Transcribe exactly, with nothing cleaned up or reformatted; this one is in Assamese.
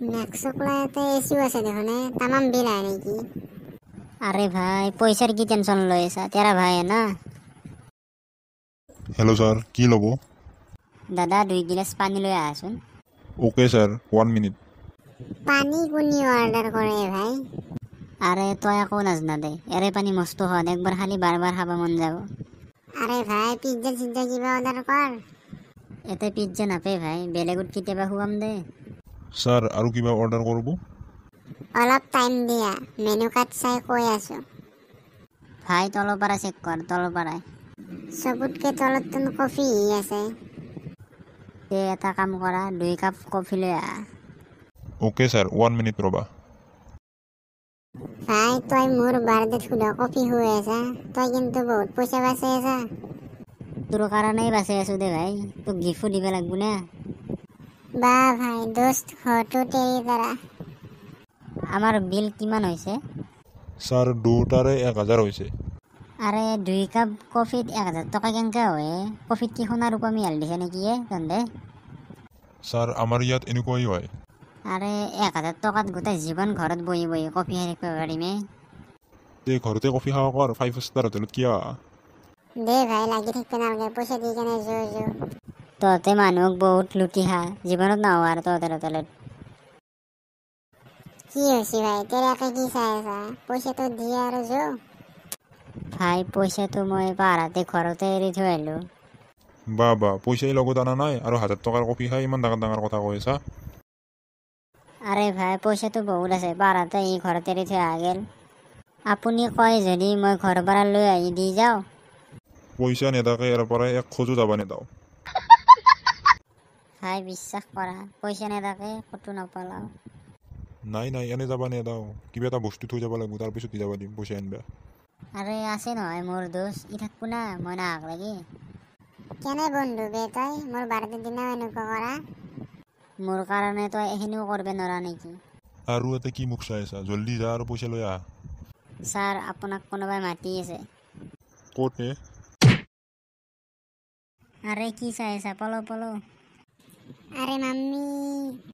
নেক্সোকলাতে এসিও আছে দেখুন तमाम बिल है নেকি अरे भाई पैसार की टेंशन लैसा तेरा भाई है ना हेलो सर की लबो दादा दुई गिलास पानी লৈ আহচোন ओके सर वन मिनिट পানি কোনি অর্ডার করে ভাই আরে তই একো নাজনা দে এৰে পানী মস্ত হয় একবাৰ খালি বাৰ বাৰ খাব মন যাব আরে ভাই পিজ্জা সিজ্জা কিবা অর্ডার কর এতে পিজ্জা নাপে ভাই বেলেগুত কেতিয়াবা খুৱাম দে सर আৰু কিবা অৰ্ডাৰ কৰিব অলপ টাইম দিয়া মেনু কার্ড চাই কৈ আছো ভাই তলৰ পৰা চেক কৰ তলৰ পৰা সবুতকে তলত তুমি কফি আছে তে এটা কাম কৰা দুই কাপ কফি লৈ আহ ओके सर वन मिनिट ৰবা ভাই তই মোৰ বার্থডে খুদা কফি হৈ আছে তই কিন্তু বহুত পইচা বাচে আছে তোৰ কাৰণেই বাচি আছো দে ভাই তোক গিফ্ট দিব লাগিব না বা ভাই দোস্ত হটো তেৰি দ্বাৰা আমাৰ বিল কিমান হৈছে सर দুটাৰে এক হাজাৰ হৈছে আরে দুই কাপ কফিত এক হাজাৰ টকা কেনেকৈ হয় কফিত কি সোণা ৰূপা মিহাল দিছে নেকি এ তন্দে सर আমাৰ ইয়াত এনেকুৱাই হয় আরে এক হাজাৰ টকাত গোটেই জীৱন ঘৰত বহি বহি কফি হেৰি কৰিব পাৰিমে তে ঘৰতে কফি খাব কৰ ফাইভ ষ্টাৰ হোটেলত কিয় দে ভাই লাগি থাকবে নালগে পইচা দি কেনে জো জো তহঁতে মানুহক বহুত লুটি খা জীৱনত নাহোঁ আৰু তহঁতৰ হোটেলত কি হৈছে ভাই তেৰে একে কি চাই আছা পইচাটো দিয়ে আৰু জো ভাই পইচাটো মই পাহাৰতে ঘৰতে এৰি থৈ আহিলোঁ বা বা পইচাই লগত অনা নাই আৰু হাজাৰ টকাৰ কফি খাই ইমান ডাঙৰ ডাঙৰ কথা কৈ আছা আরে ভাই পইচাটো বহুত আছে পাহাৰতে ই ঘৰতে এৰি থৈ আহা গেল আপুনি কয় যদি মই ঘৰৰ পৰা লৈ আহি দি যাওঁ পইচা নেদাকে ইয়াৰ পৰা এক খোজো যাব নেদাও ভাই বিশ্বাস কৰা পইচা নেদাকে ক'তো নাপালাও নাই নাই এনে যাব নেদাও কিবা এটা বস্তু থৈ যাব লাগিব তাৰপিছত দি যাব দিম পইচা আনিবা আরে আছে নহয় মোৰ দোষ ই থাকবো না মই নাহাক লাগি কেনে বন্ধু বে তই মোৰ বার্থডে দিনাও এনেকুৱা কৰা মোৰ কাৰণে তই এইখিনিও কৰিব নোৱাৰা নেকি আৰু এটা কি মুখ চাই আছা জল্দি যা আৰু পইচা লৈ আহ ছাৰ আপোনাক কোনোবাই মাতি আছে ক'ত নে আরে কি চাই আছা পলো পলো আরে মাম্মি